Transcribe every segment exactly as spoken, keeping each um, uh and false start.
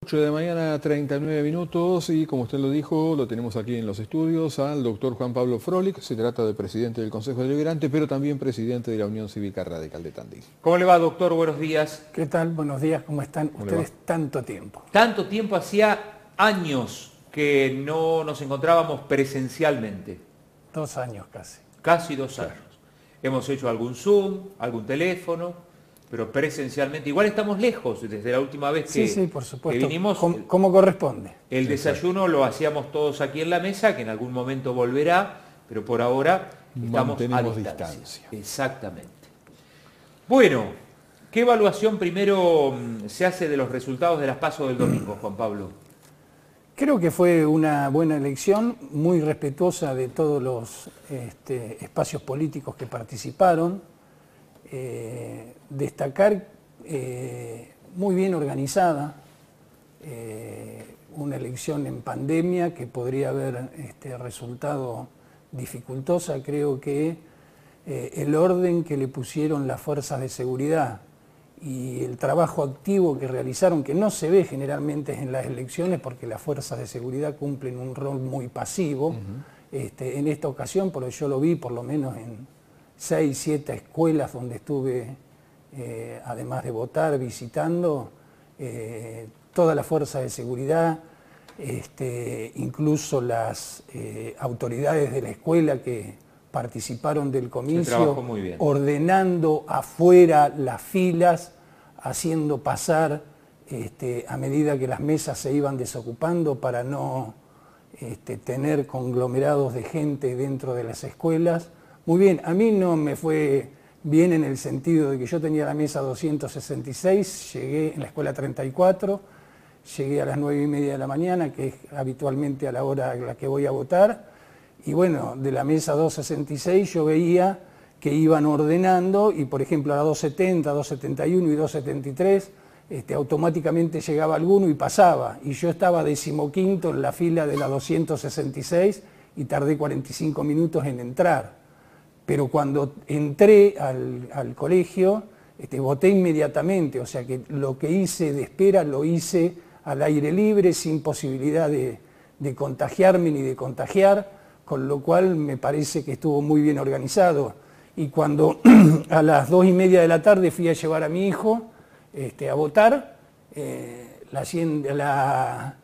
ocho de la mañana, treinta y nueve minutos, y como usted lo dijo, lo tenemos aquí en los estudios al doctor Juan Pablo Froelich. Se trata de presidente del Consejo Deliberante, pero también presidente de la Unión Cívica Radical de Tandil. ¿Cómo le va, doctor? Buenos días. ¿Qué tal? Buenos días, ¿cómo están ¿Cómo ustedes tanto tiempo? Tanto tiempo, hacía años que no nos encontrábamos presencialmente. Dos años casi. Casi dos años. Hemos hecho algún Zoom, algún teléfono, pero presencialmente. Igual estamos lejos desde la última vez que, sí, sí, por supuesto. que vinimos. ¿Cómo, cómo corresponde? El desayuno lo hacíamos todos aquí en la mesa, que en algún momento volverá, pero por ahora estamos a distancia. distancia. Exactamente. Bueno, ¿qué evaluación primero se hace de los resultados de las PASO del domingo, Juan Pablo? Creo que fue una buena elección, muy respetuosa de todos los este, espacios políticos que participaron. Eh, destacar eh, muy bien organizada, eh, una elección en pandemia que podría haber este, resultado dificultosa. Creo que eh, el orden que le pusieron las fuerzas de seguridad y el trabajo activo que realizaron, que no se ve generalmente en las elecciones porque las fuerzas de seguridad cumplen un rol muy pasivo, uh-huh. este, en esta ocasión, porque yo lo vi por lo menos en seis, siete escuelas donde estuve, eh, además de votar, visitando, eh, toda la fuerza de seguridad, este, incluso las eh, autoridades de la escuela que participaron del comicio, ordenando afuera las filas, haciendo pasar este, a medida que las mesas se iban desocupando para no este, tener conglomerados de gente dentro de las escuelas. Muy bien, a mí no me fue bien en el sentido de que yo tenía la mesa doscientos sesenta y seis, llegué en la escuela treinta y cuatro, llegué a las nueve y media de la mañana, que es habitualmente a la hora a la que voy a votar, y bueno, de la mesa doscientos sesenta y seis yo veía que iban ordenando, y por ejemplo a las doscientos setenta, doscientos setenta y uno y doscientos setenta y tres, este, automáticamente llegaba alguno y pasaba, y yo estaba decimoquinto en la fila de la doscientos sesenta y seis y tardé cuarenta y cinco minutos en entrar. Pero cuando entré al, al colegio, este, voté inmediatamente, o sea que lo que hice de espera lo hice al aire libre, sin posibilidad de, de contagiarme ni de contagiar, con lo cual me parece que estuvo muy bien organizado. Y cuando a las dos y media de la tarde fui a llevar a mi hijo este, a votar, eh, la, la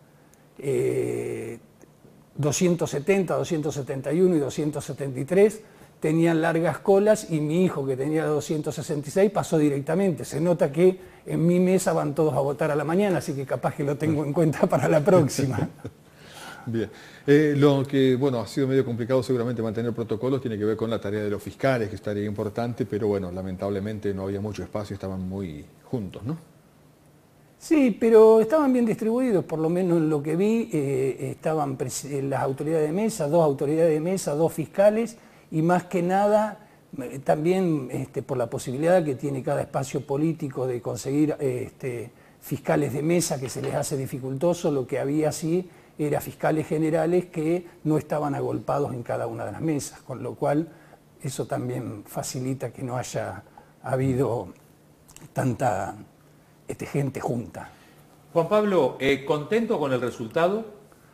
eh, doscientos setenta, doscientos setenta y uno y doscientos setenta y tres tenían largas colas, y mi hijo, que tenía doscientos sesenta y seis, pasó directamente. Se nota que en mi mesa van todos a votar a la mañana, así que capaz que lo tengo en cuenta para la próxima. Bien. Eh, lo que, bueno, ha sido medio complicado seguramente mantener protocolos, tiene que ver con la tarea de los fiscales, que es tarea importante, pero bueno, lamentablemente no había mucho espacio, estaban muy juntos, ¿no? Sí, pero estaban bien distribuidos, por lo menos en lo que vi, eh, estaban las autoridades de mesa, dos autoridades de mesa, dos fiscales, y más que nada también este, por la posibilidad que tiene cada espacio político de conseguir este, fiscales de mesa, que se les hace dificultoso. Lo que había sí era fiscales generales que no estaban agolpados en cada una de las mesas, con lo cual eso también facilita que no haya habido tanta este, gente junta. Juan Pablo, eh, ¿contento con el resultado?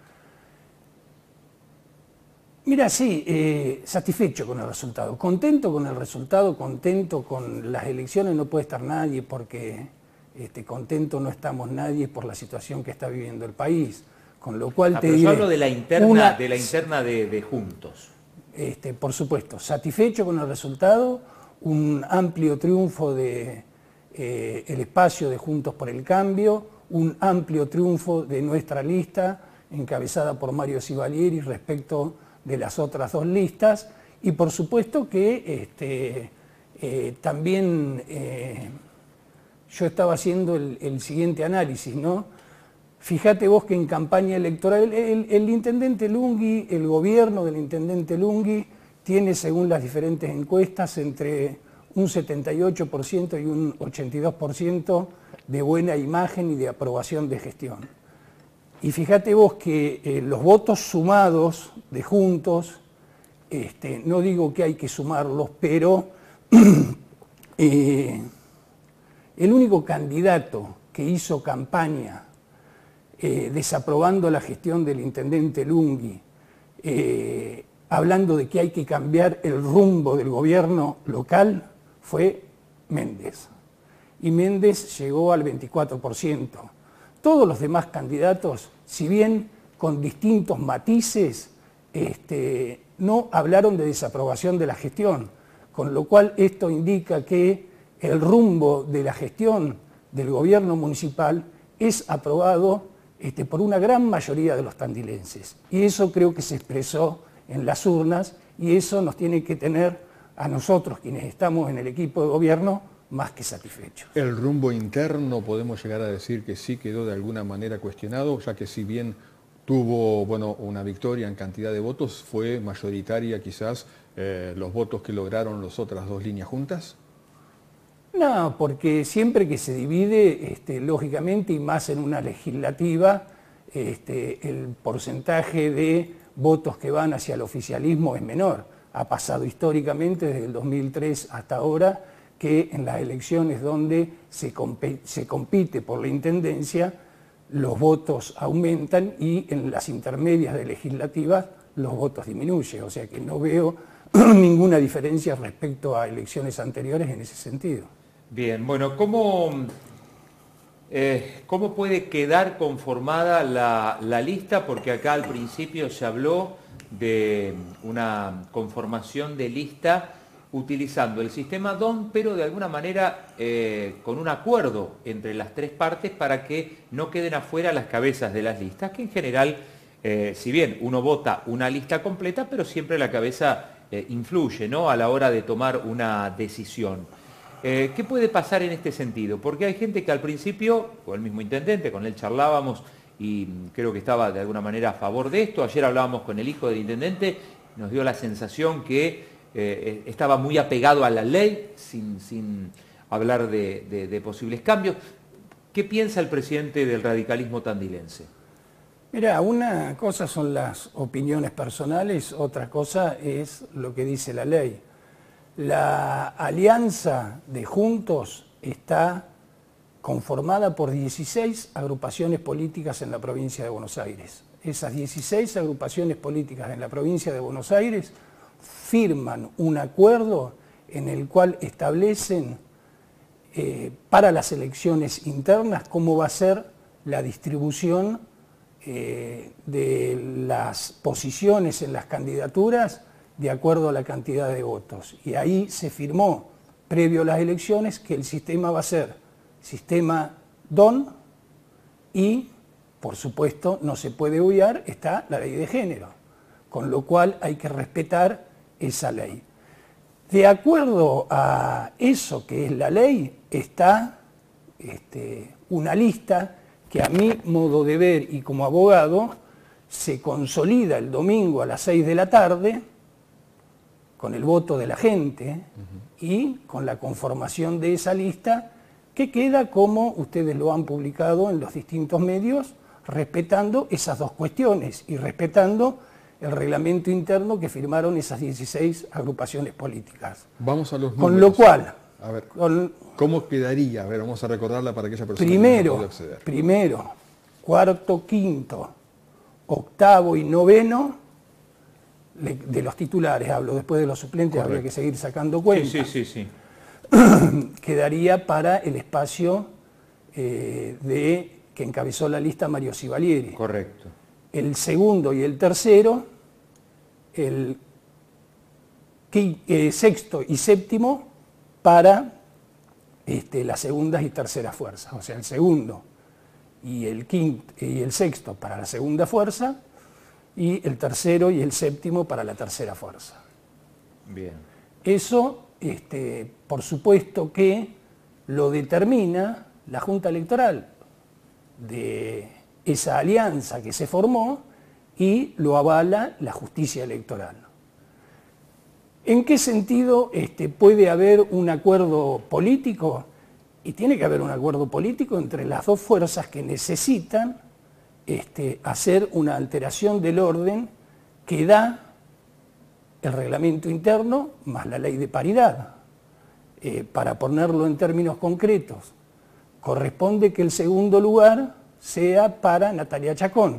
Mira, sí, eh, satisfecho con el resultado, contento con el resultado, contento con las elecciones, no puede estar nadie porque este, contento no estamos nadie por la situación que está viviendo el país, con lo cual ah, te pero diré... yo hablo de la interna una, de, la interna de, de Juntos. Este, por supuesto, satisfecho con el resultado, un amplio triunfo de eh, el espacio de Juntos por el Cambio, un amplio triunfo de nuestra lista, encabezada por Mario Civalieri respecto de las otras dos listas, y por supuesto que este, eh, también eh, yo estaba haciendo el, el siguiente análisis, ¿no? Fíjate vos que en campaña electoral el, el intendente Lunghi, el gobierno del intendente Lunghi tiene, según las diferentes encuestas, entre un setenta y ocho por ciento y un ochenta y dos por ciento de buena imagen y de aprobación de gestión. Y fíjate vos que eh, los votos sumados de Juntos, este, no digo que hay que sumarlos, pero eh, el único candidato que hizo campaña eh, desaprobando la gestión del intendente Lunghi, eh, hablando de que hay que cambiar el rumbo del gobierno local, fue Méndez. Y Méndez llegó al veinticuatro por ciento. Todos los demás candidatos, si bien con distintos matices, este, no hablaron de desaprobación de la gestión, con lo cual esto indica que el rumbo de la gestión del gobierno municipal es aprobado este, por una gran mayoría de los tandilenses. Y eso creo que se expresó en las urnas y eso nos tiene que tener a nosotros, quienes estamos en el equipo de gobierno, más que satisfechos. El rumbo interno podemos llegar a decir que sí quedó de alguna manera cuestionado, ya que si bien tuvo bueno, una victoria en cantidad de votos, fue mayoritaria quizás eh, los votos que lograron las otras dos líneas juntas. No, porque siempre que se divide, este, lógicamente, y más en una legislativa, este, el porcentaje de votos que van hacia el oficialismo es menor. Ha pasado históricamente desde el dos mil tres hasta ahora que en las elecciones donde se, comp- se compite por la intendencia, los votos aumentan y en las intermedias de legislativas los votos disminuyen. O sea que no veo ninguna diferencia respecto a elecciones anteriores en ese sentido. Bien, bueno, ¿cómo, eh, cómo puede quedar conformada la, la lista? Porque acá al principio se habló de una conformación de lista utilizando el sistema D O N, pero de alguna manera eh, con un acuerdo entre las tres partes para que no queden afuera las cabezas de las listas, que en general, eh, si bien uno vota una lista completa, pero siempre la cabeza eh, influye, ¿no?, a la hora de tomar una decisión. Eh, ¿Qué puede pasar en este sentido? Porque hay gente que al principio, con el mismo intendente, con él charlábamos y creo que estaba de alguna manera a favor de esto. Ayer hablábamos con el hijo del intendente, nos dio la sensación que eh, estaba muy apegado a la ley, sin, sin hablar de, de, de posibles cambios. ¿Qué piensa el presidente del radicalismo tandilense? Mira, una cosa son las opiniones personales, otra cosa es lo que dice la ley. La alianza de Juntos está conformada por dieciséis agrupaciones políticas en la provincia de Buenos Aires. Esas dieciséis agrupaciones políticas en la provincia de Buenos Aires firman un acuerdo en el cual establecen eh, para las elecciones internas cómo va a ser la distribución eh, de las posiciones en las candidaturas de acuerdo a la cantidad de votos. Y ahí se firmó, previo a las elecciones, que el sistema va a ser sistema D O N y, por supuesto, no se puede obviar, está la ley de género, con lo cual hay que respetar esa ley. De acuerdo a eso que es la ley, está este, una lista que a mi modo de ver y como abogado se consolida el domingo a las seis de la tarde, con el voto de la gente uh-huh. y con la conformación de esa lista que queda como ustedes lo han publicado en los distintos medios, respetando esas dos cuestiones y respetando el reglamento interno que firmaron esas dieciséis agrupaciones políticas. Vamos a los números. Con lo cual... A ver, con, ¿cómo quedaría? A ver, vamos a recordarla para aquella persona primero, que no puede acceder. Primero, cuarto, quinto, octavo y noveno, de los titulares hablo, después de los suplentes Correcto. Habría que seguir sacando cuentas. Sí, sí, sí, sí. Quedaría para el espacio eh, de que encabezó la lista Mario Civalieri. Correcto. El segundo y el tercero, el eh, sexto y séptimo para este, las segundas y terceras fuerzas. O sea, el segundo y el quinto y el sexto para la segunda fuerza, y el tercero y el séptimo para la tercera fuerza. Bien. Eso, este, por supuesto que lo determina la Junta Electoral de esa alianza que se formó y lo avala la justicia electoral. ¿En qué sentido este, puede haber un acuerdo político? Y tiene que haber un acuerdo político entre las dos fuerzas que necesitan Este, hacer una alteración del orden que da el reglamento interno más la ley de paridad. Eh, para ponerlo en términos concretos, corresponde que el segundo lugar sea para Natalia Chacón.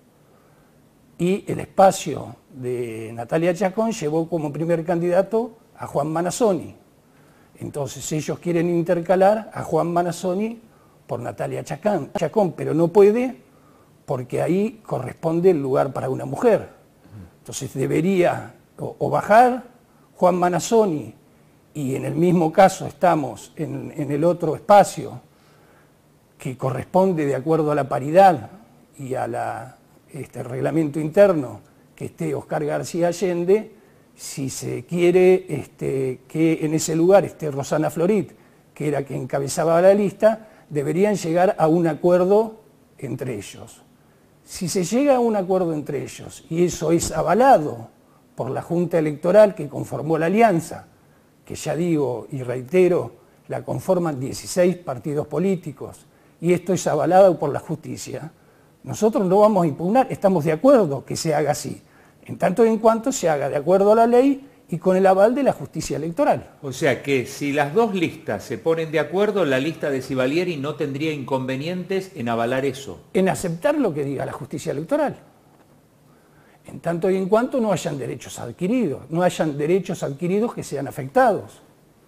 Y el espacio de Natalia Chacón llevó como primer candidato a Juan Manassoni. Entonces ellos quieren intercalar a Juan Manassoni por Natalia Chacón, Chacón, pero no puede porque ahí corresponde el lugar para una mujer. Entonces debería o, o bajar Juan Manassoni, y en el mismo caso estamos en, en el otro espacio que corresponde de acuerdo a la paridad y a la, este, reglamento interno, que esté Oscar García Allende. Si se quiere este, que en ese lugar esté Rosana Florit, que era quien encabezaba la lista, deberían llegar a un acuerdo entre ellos. Si se llega a un acuerdo entre ellos, y eso es avalado por la Junta Electoral que conformó la alianza, que ya digo y reitero, la conforman dieciséis partidos políticos, y esto es avalado por la justicia, nosotros no vamos a impugnar, estamos de acuerdo que se haga así, en tanto y en cuanto se haga de acuerdo a la ley y con el aval de la justicia electoral. O sea que si las dos listas se ponen de acuerdo, la lista de Sivalieri no tendría inconvenientes en avalar eso. En aceptar lo que diga la justicia electoral. En tanto y en cuanto no hayan derechos adquiridos, no hayan derechos adquiridos que sean afectados.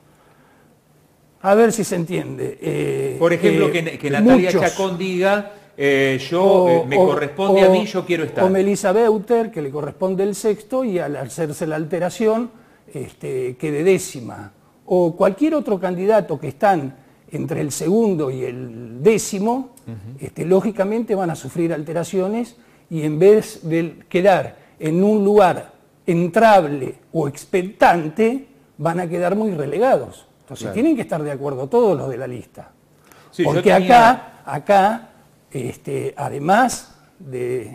A ver si se entiende. Eh, Por ejemplo, eh, que, que Natalia muchos, Chacón diga, eh, yo o, eh, me o, corresponde o, a mí, yo quiero estar. O Melissa Beuter, que le corresponde el sexto, y al hacerse la alteración, este, quede décima. O cualquier otro candidato que están entre el segundo y el décimo, uh-huh. este, lógicamente van a sufrir alteraciones, y en vez de quedar en un lugar entrable o expectante, van a quedar muy relegados. Entonces claro, tienen que estar de acuerdo todos los de la lista. Sí, porque tenía... acá, acá este, además del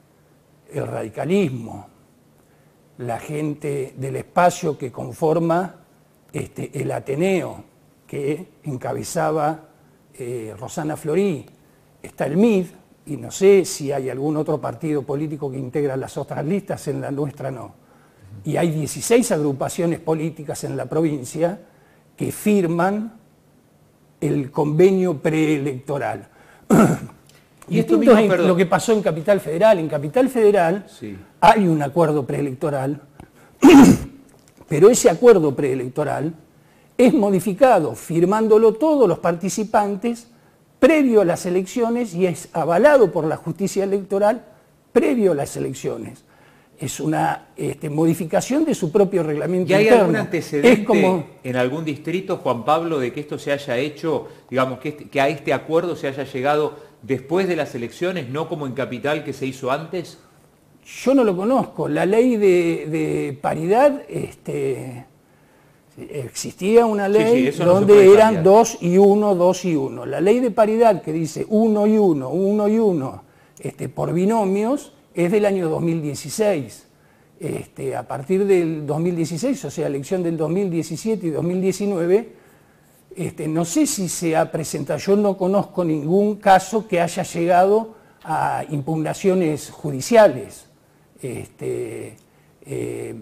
radicalismo, la gente del espacio que conforma este, el Ateneo, que encabezaba eh, Rosana Florí, está el M I D, y no sé si hay algún otro partido político que integra las otras listas, en la nuestra no. Y hay dieciséis agrupaciones políticas en la provincia que firman el convenio preelectoral. Y esto mismo es lo que pasó en Capital Federal. En Capital Federal sí. hay un acuerdo preelectoral, pero ese acuerdo preelectoral es modificado, firmándolo todos los participantes previo a las elecciones, y es avalado por la justicia electoral previo a las elecciones. Es una este, modificación de su propio reglamento interno. ¿Y hay interno. algún antecedente es como... en algún distrito, Juan Pablo, de que esto se haya hecho, digamos, que, este, que a este acuerdo se haya llegado después de las elecciones, no como en Capital, que se hizo antes? Yo no lo conozco. La ley de, de paridad, este, existía una ley sí, sí, donde no eran cambiar. dos y uno, dos y uno. La ley de paridad que dice uno y uno, uno y uno, este, por binomios, es del año dos mil dieciséis. Este, a partir del dos mil dieciséis, o sea, elección del dos mil diecisiete y dos mil diecinueve, este, no sé si se ha presentado, yo no conozco ningún caso que haya llegado a impugnaciones judiciales. Este, eh,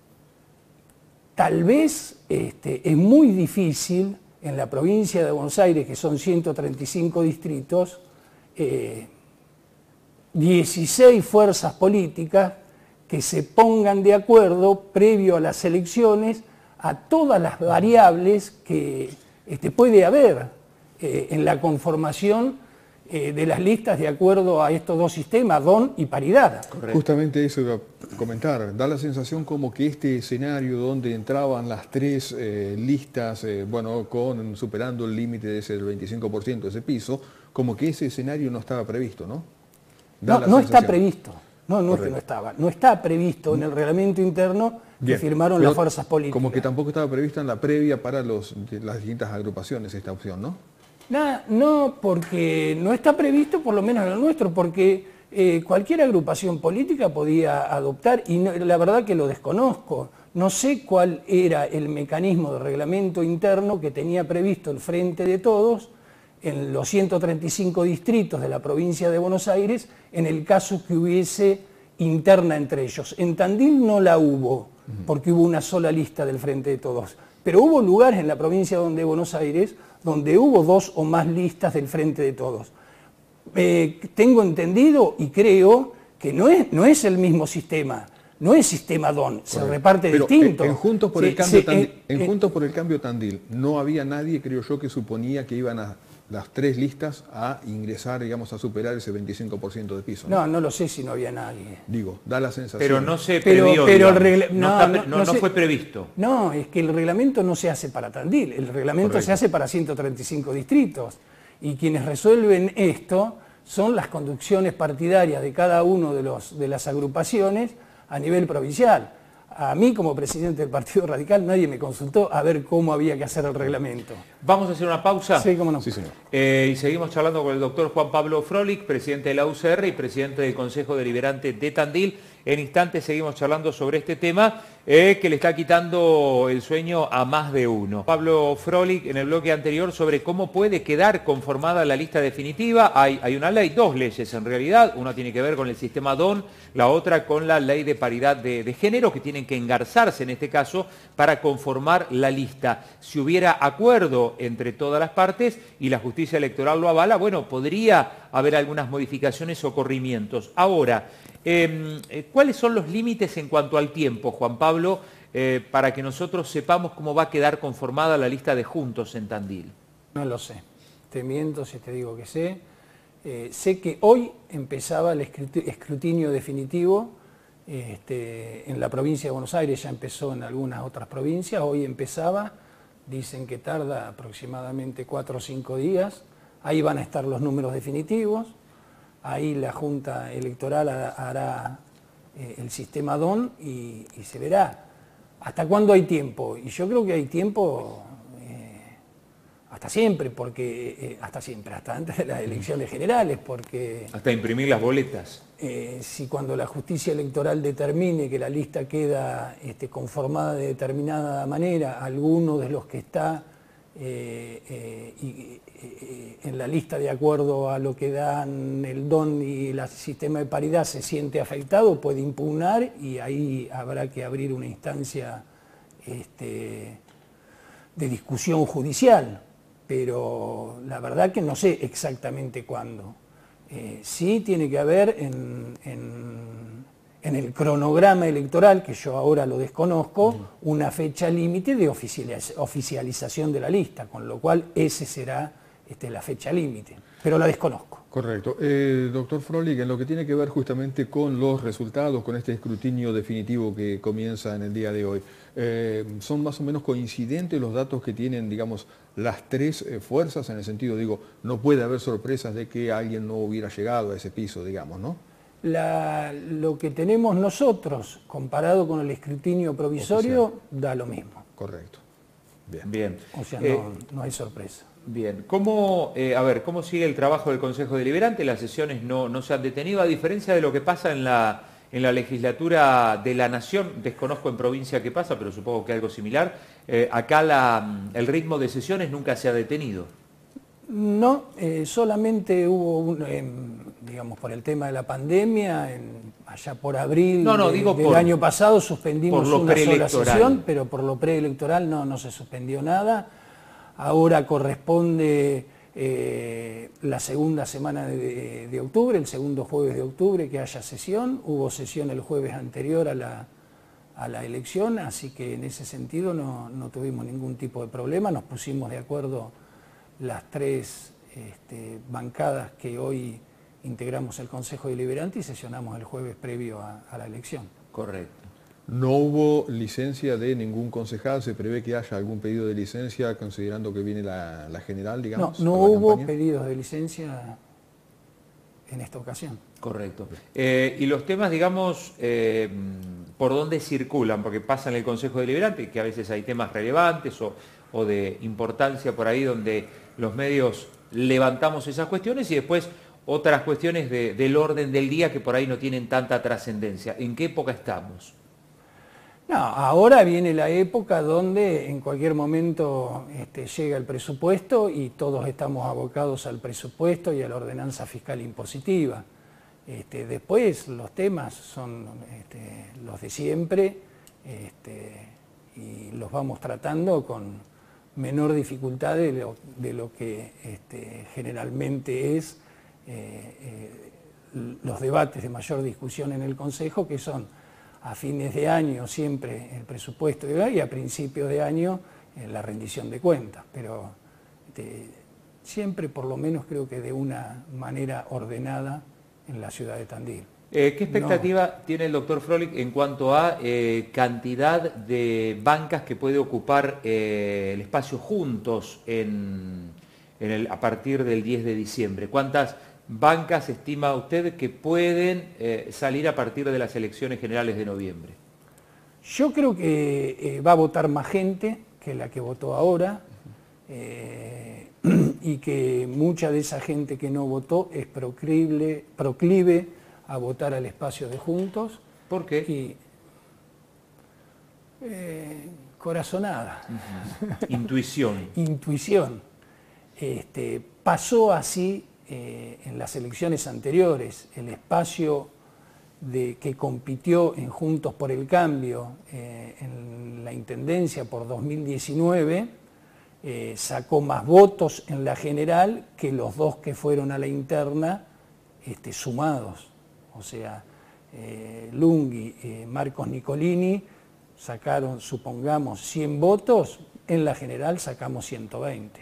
tal vez este, es muy difícil en la provincia de Buenos Aires, que son ciento treinta y cinco distritos, eh, dieciséis fuerzas políticas que se pongan de acuerdo previo a las elecciones a todas las variables que este, puede haber eh, en la conformación eh, de las listas de acuerdo a estos dos sistemas, D O N y paridad. Correcto. Justamente eso iba a comentar. Da la sensación como que este escenario donde entraban las tres eh, listas, eh, bueno, con superando el límite de ese veinticinco por ciento, ese piso, como que ese escenario no estaba previsto, ¿no? No, no está previsto, no, no es que no estaba, no está previsto en el reglamento interno que Bien, firmaron las fuerzas políticas. Como que tampoco estaba prevista en la previa para los, las distintas agrupaciones esta opción, ¿no? Nah, no, porque no está previsto, por lo menos en lo nuestro, porque eh, cualquier agrupación política podía adoptar, y no, la verdad que lo desconozco. No sé cuál era el mecanismo de reglamento interno que tenía previsto el Frente de Todos en los ciento treinta y cinco distritos de la provincia de Buenos Aires, en el caso que hubiese interna entre ellos. En Tandil no la hubo, porque hubo una sola lista del Frente de Todos, pero hubo lugares en la provincia de Buenos Aires donde hubo dos o más listas del Frente de Todos. eh, tengo entendido y creo que no es, no es el mismo sistema. No es sistema D O N, se reparte Pero distinto. En, en, Juntos por, sí, el cambio sí, Tandil, eh, en eh, Juntos por el Cambio Tandil no había nadie, creo yo, que suponía que iban a las tres listas a ingresar, digamos, a superar ese veinticinco por ciento de piso. No, no, no lo sé si no había nadie. Digo, da la sensación. Pero no se pero, previó, pero el no, regla... no, no, está, no, no, no no se... fue previsto. No, es que el reglamento no se hace para Tandil, el reglamento Correcto. se hace para ciento treinta y cinco distritos. Y quienes resuelven esto son las conducciones partidarias de cada uno de, los, de las agrupaciones a nivel provincial. A mí, como presidente del Partido Radical, nadie me consultó a ver cómo había que hacer el reglamento. ¿Vamos a hacer una pausa? Sí, cómo no. Sí, señor. Eh, y seguimos charlando con el doctor Juan Pablo Froelich, presidente de la U C R y presidente del Consejo Deliberante de Tandil. En instantes seguimos charlando sobre este tema eh, que le está quitando el sueño a más de uno. Pablo Froelich, en el bloque anterior, sobre cómo puede quedar conformada la lista definitiva. Hay, hay una ley, dos leyes en realidad. Una tiene que ver con el sistema D O N, la otra con la ley de paridad de, de género, que tienen que engarzarse en este caso para conformar la lista. Si hubiera acuerdo entre todas las partes y la justicia electoral lo avala, bueno, podría haber algunas modificaciones o corrimientos. Ahora, eh, ¿cuáles son los límites en cuanto al tiempo, Juan Pablo, eh, para que nosotros sepamos cómo va a quedar conformada la lista de Juntos en Tandil? No lo sé, te miento si te digo que sé. Eh, sé que hoy empezaba el escrutinio definitivo este, en la provincia de Buenos Aires, ya empezó en algunas otras provincias, hoy empezaba, dicen que tarda aproximadamente cuatro o cinco días, ahí van a estar los números definitivos, ahí la Junta Electoral hará eh, el sistema D O N y, y se verá. ¿Hasta cuándo hay tiempo? Y yo creo que hay tiempo eh, hasta siempre, porque eh, hasta siempre, hasta antes de las elecciones generales, porque... Hasta imprimir las boletas. Eh, si cuando la justicia electoral determine que la lista queda este, conformada de determinada manera, alguno de los que está eh, eh, y, eh, en la lista de acuerdo a lo que dan el D O N y el sistema de paridad se siente afectado, puede impugnar y ahí habrá que abrir una instancia este, de discusión judicial, pero la verdad que no sé exactamente cuándo. Eh, sí tiene que haber en, en, en el cronograma electoral, que yo ahora lo desconozco, uh-huh. una fecha límite de oficializ oficialización de la lista, con lo cual ese será este, la fecha límite, pero la desconozco. Correcto. Eh, doctor Froelich, en lo que tiene que ver justamente con los resultados, con este escrutinio definitivo que comienza en el día de hoy, eh, ¿son más o menos coincidentes los datos que tienen, digamos, las tres eh, fuerzas? En el sentido, digo, no puede haber sorpresas de que alguien no hubiera llegado a ese piso, digamos, ¿no? La, lo que tenemos nosotros, comparado con el escrutinio provisorio, oficial, da lo mismo. Correcto. Bien. Bien. O sea, eh, no, no hay sorpresa. Bien, ¿cómo, eh, a ver, ¿cómo sigue el trabajo del Consejo Deliberante? Las sesiones no, no se han detenido, a diferencia de lo que pasa en la, en la legislatura de la Nación. Desconozco en provincia qué pasa, pero supongo que algo similar. Eh, acá la, el ritmo de sesiones nunca se ha detenido. No, eh, solamente hubo, un, eh, digamos, por el tema de la pandemia, en, allá por abril no, no, de, digo del por, año pasado suspendimos por una sola sesión, pero por lo preelectoral no, no se suspendió nada. Ahora corresponde eh, la segunda semana de, de octubre, el segundo jueves de octubre que haya sesión. Hubo sesión el jueves anterior a la, a la elección, así que en ese sentido no, no tuvimos ningún tipo de problema. Nos pusimos de acuerdo las tres este, bancadas que hoy integramos el Consejo Deliberante y sesionamos el jueves previo a, a la elección. Correcto. No hubo licencia de ningún concejal, ¿se prevé que haya algún pedido de licencia considerando que viene la, la general, digamos? No, no hubo campaña? pedidos de licencia en esta ocasión. Correcto. Eh, y los temas, digamos, eh, por dónde circulan, porque pasa en el Consejo Deliberante, que a veces hay temas relevantes o, o de importancia por ahí donde los medios levantamos esas cuestiones y después otras cuestiones de, del orden del día que por ahí no tienen tanta trascendencia. ¿En qué época estamos? No, ahora viene la época donde en cualquier momento este, llega el presupuesto y todos estamos abocados al presupuesto y a la ordenanza fiscal impositiva. Este, después los temas son este, los de siempre este, y los vamos tratando con menor dificultad de lo, de lo que este, generalmente es eh, eh, los debates de mayor discusión en el Consejo, que son a fines de año siempre el presupuesto y a principios de año eh, la rendición de cuentas, pero de, siempre por lo menos creo que de una manera ordenada en la ciudad de Tandil. Eh, ¿Qué expectativa no. tiene el doctor Froelich en cuanto a eh, cantidad de bancas que puede ocupar eh, el espacio Juntos en, en el, a partir del diez de diciembre? ¿Cuántas bancas estima usted que pueden eh, salir a partir de las elecciones generales de noviembre? Yo creo que eh, va a votar más gente que la que votó ahora, eh, y que mucha de esa gente que no votó es proclive, proclive a votar al espacio de Juntos. ¿Por qué? Y, eh, corazonada. Uh-huh. Intuición. Intuición. Este, pasó así eh, en las elecciones anteriores. El espacio de, que compitió en Juntos por el Cambio eh, en la Intendencia por dos mil diecinueve eh, sacó más votos en la general que los dos que fueron a la interna este, sumados. O sea, eh, Lunghi, eh, Marcos Nicolini sacaron, supongamos, cien votos, en la general sacamos ciento veinte.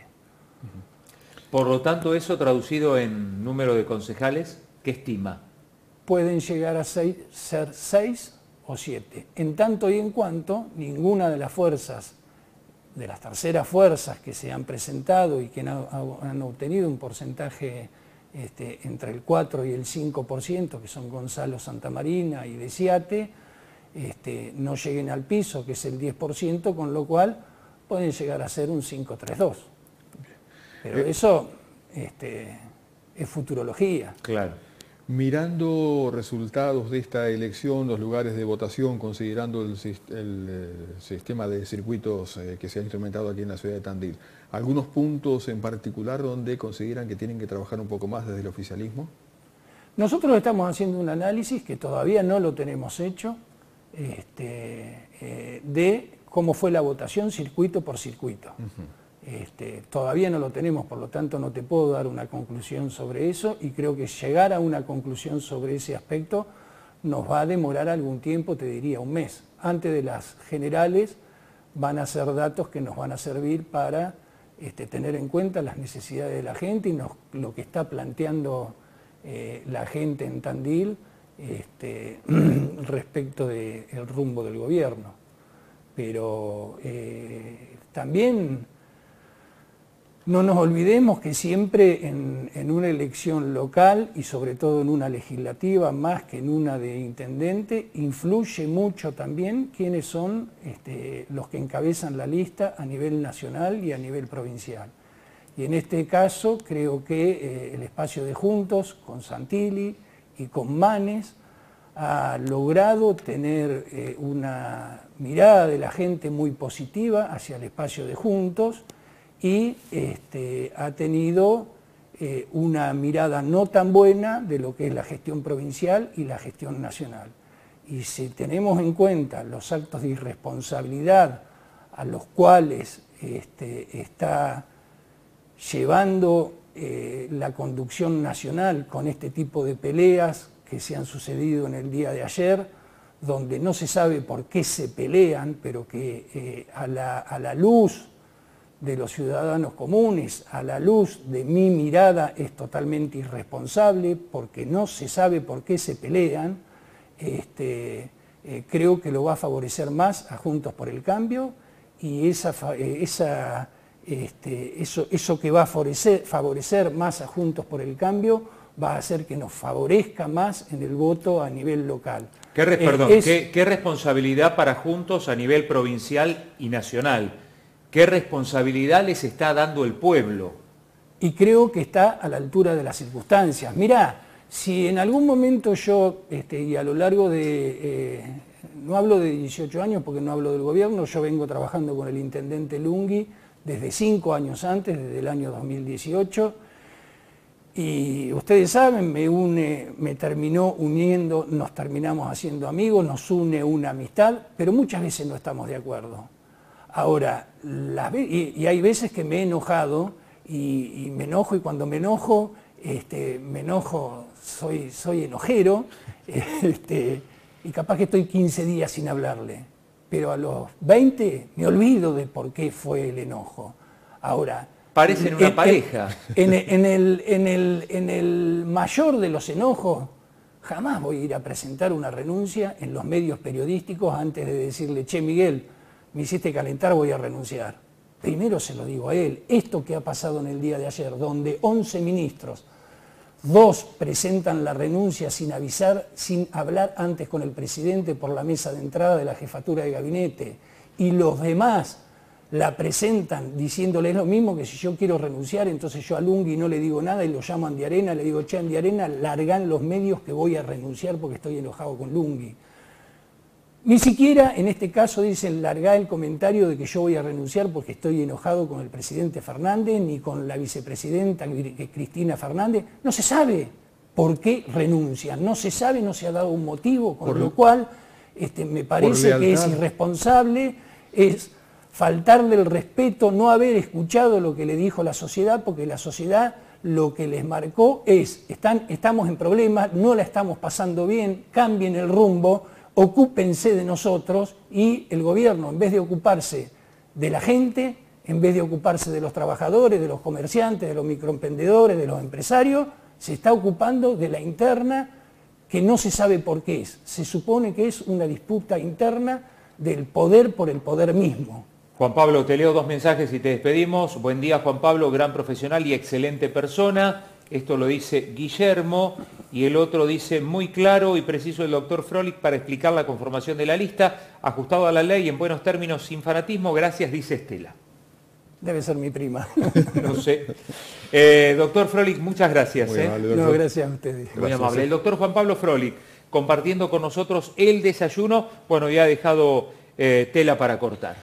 Por lo tanto, eso traducido en número de concejales, ¿qué estima? Pueden llegar a seis, ser seis o siete. En tanto y en cuanto ninguna de las fuerzas, de las terceras fuerzas que se han presentado y que han, han obtenido un porcentaje Este, entre el cuatro y el cinco por ciento, que son Gonzalo Santamarina y Desiate, este, no lleguen al piso, que es el diez por ciento, con lo cual pueden llegar a ser un cinco tres dos. Pero eso este, es futurología. Claro. Mirando resultados de esta elección, los lugares de votación, considerando el, el, el sistema de circuitos eh, que se ha instrumentado aquí en la ciudad de Tandil, ¿algunos puntos en particular donde consideran que tienen que trabajar un poco más desde el oficialismo? Nosotros estamos haciendo un análisis que todavía no lo tenemos hecho, este, eh, de cómo fue la votación circuito por circuito. Uh-huh. Este, todavía no lo tenemos, por lo tanto no te puedo dar una conclusión sobre eso, y creo que llegar a una conclusión sobre ese aspecto nos va a demorar algún tiempo, te diría un mes. Antes de las generales van a ser datos que nos van a servir para este, tener en cuenta las necesidades de la gente y nos, lo que está planteando eh, la gente en Tandil este, respecto del rumbo del gobierno. Pero eh, también no nos olvidemos que siempre en, en una elección local y sobre todo en una legislativa, más que en una de intendente, influye mucho también quiénes son este, los que encabezan la lista a nivel nacional y a nivel provincial. Y en este caso creo que eh, el espacio de Juntos, con Santilli y con Manes, ha logrado tener eh, una mirada de la gente muy positiva hacia el espacio de Juntos, y este, ha tenido eh, una mirada no tan buena de lo que es la gestión provincial y la gestión nacional. Y si tenemos en cuenta los actos de irresponsabilidad a los cuales este, está llevando eh, la conducción nacional con este tipo de peleas que se han sucedido en el día de ayer, donde no se sabe por qué se pelean, pero que eh, a, la, a la luz de los ciudadanos comunes, a la luz de mi mirada, es totalmente irresponsable porque no se sabe por qué se pelean. Este, eh, creo que lo va a favorecer más a Juntos por el Cambio, y esa, esa, este, eso, eso que va a favorecer, favorecer más a Juntos por el Cambio va a hacer que nos favorezca más en el voto a nivel local. ¿Qué, eh, perdón, es, ¿qué, qué responsabilidad para Juntos a nivel provincial y nacional? ¿Qué responsabilidad les está dando el pueblo? Y creo que está a la altura de las circunstancias. Mirá, si en algún momento yo, este, y a lo largo de, eh, no hablo de dieciocho años porque no hablo del gobierno, yo vengo trabajando con el intendente Lunghi desde cinco años antes, desde el año dos mil dieciocho, y ustedes saben, me une, me terminó uniendo, nos terminamos haciendo amigos, nos une una amistad, pero muchas veces no estamos de acuerdo. Ahora, las, y, y hay veces que me he enojado y, y me enojo, y cuando me enojo este, me enojo, soy, soy enojero, este, y capaz que estoy quince días sin hablarle, pero a los veinte me olvido de por qué fue el enojo. Ahora, parecen una en, pareja. En, en, en, el, en, el, en el mayor de los enojos, jamás voy a ir a presentar una renuncia en los medios periodísticos antes de decirle, che, Miguel, me hiciste calentar, voy a renunciar. Primero se lo digo a él. Esto que ha pasado en el día de ayer, donde once ministros, dos presentan la renuncia sin avisar, sin hablar antes con el presidente por la mesa de entrada de la jefatura de gabinete, y los demás la presentan diciéndole lo mismo, que si yo quiero renunciar, entonces yo a Lunghi no le digo nada y lo llamo a Andiarena, le digo, che, Andiarena, largan los medios que voy a renunciar porque estoy enojado con Lunghi. Ni siquiera en este caso dicen largar el comentario de que yo voy a renunciar porque estoy enojado con el presidente Fernández, ni con la vicepresidenta Cristina Fernández. No se sabe por qué renuncian, no se sabe, no se ha dado un motivo, con por lo cual este, me parece que es irresponsable, es faltarle el respeto, no haber escuchado lo que le dijo la sociedad, porque la sociedad lo que les marcó es, están, estamos en problemas, no la estamos pasando bien, cambien el rumbo, ocúpense de nosotros, y el gobierno, en vez de ocuparse de la gente, en vez de ocuparse de los trabajadores, de los comerciantes, de los microemprendedores, de los empresarios, se está ocupando de la interna, que no se sabe por qué es. Se supone que es una disputa interna del poder por el poder mismo. Juan Pablo, te leo dos mensajes y te despedimos. Buen día, Juan Pablo, gran profesional y excelente persona. Esto lo dice Guillermo, y el otro dice, muy claro y preciso el doctor Froelich para explicar la conformación de la lista, ajustado a la ley, en buenos términos, sin fanatismo, gracias, dice Estela. Debe ser mi prima. No sé. Eh, doctor Froelich, muchas gracias. Muy ¿eh? amable, no, gracias a ustedes. Muy Gracias, amable. sí. El doctor Juan Pablo Froelich, compartiendo con nosotros el desayuno, bueno, ya ha dejado eh, tela para cortar.